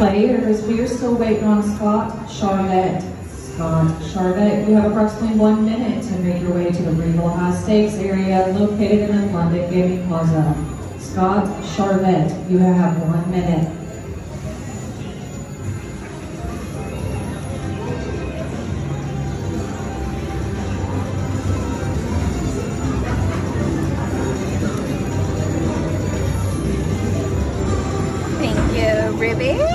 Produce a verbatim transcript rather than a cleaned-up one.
players. We are still waiting on Scott Charvet. Scott Charvet, you have approximately one minute to make your way to the Regal High Stakes area located in the London Gaming Plaza. Scott Charvet, you have one minute. Thank you, Ruby.